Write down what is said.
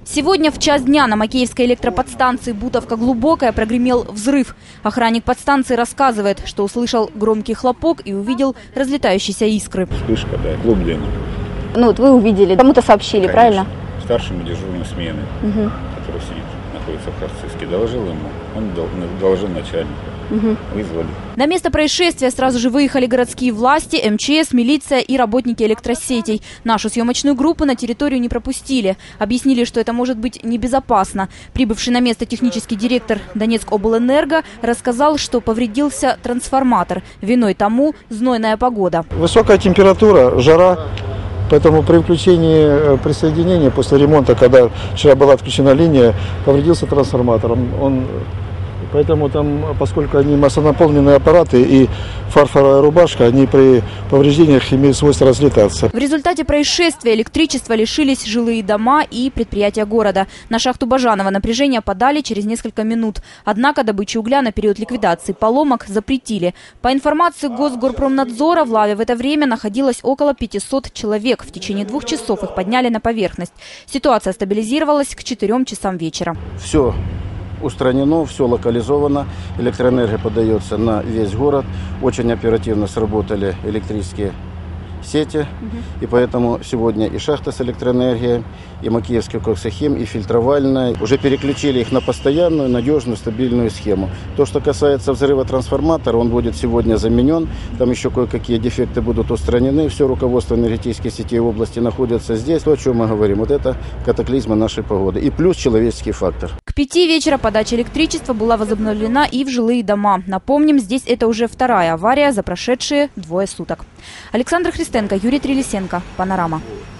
Сегодня в час дня на Макеевской электроподстанции Бутовка-Глубокая прогремел взрыв. Охранник подстанции рассказывает, что услышал громкий хлопок и увидел разлетающиеся искры. Вспышка, да, клуб дыма. Ну вот вы увидели, кому-то сообщили, Конечно. Правильно? Старшему дежурной смены, который сидит, находится в Харцевске, доложил ему, он доложил начальнику. Вызвали. На место происшествия сразу же выехали городские власти, МЧС, милиция и работники электросетей. Нашу съемочную группу на территорию не пропустили. Объяснили, что это может быть небезопасно. Прибывший на место технический директор Донецкоблэнерго рассказал, что повредился трансформатор. Виной тому знойная погода. Высокая температура, жара. Поэтому при включении присоединения после ремонта, когда вчера была отключена линия, повредился трансформатор. Поэтому там, поскольку они массонаполненные аппараты и фарфоровая рубашка, они при повреждениях имеют свойство разлетаться. В результате происшествия электричества лишились жилые дома и предприятия города. На шахту Бажанова напряжение подали через несколько минут. Однако добычу угля на период ликвидации поломок запретили. По информации Госгорпромнадзора, в лаве в это время находилось около 500 человек. В течение 2 часов их подняли на поверхность. Ситуация стабилизировалась к 4 часам вечера. Все устранено, все локализовано. Электроэнергия подается на весь город. Очень оперативно сработали электрические сети. И поэтому сегодня и шахта с электроэнергией, и Макеевский коксохим, и фильтровальная. Уже переключили их на постоянную, надежную, стабильную схему. То, что касается взрыва трансформатора, он будет сегодня заменен. Там еще кое-какие дефекты будут устранены. Все руководство энергетической сети области находится здесь. То, о чем мы говорим, вот это катаклизмы нашей погоды. И плюс человеческий фактор. К 5 вечера подача электричества была возобновлена и в жилые дома. Напомним, здесь это уже вторая авария за прошедшие 2 суток. Александр Христенко, Юрий Трелесенко. Панорама.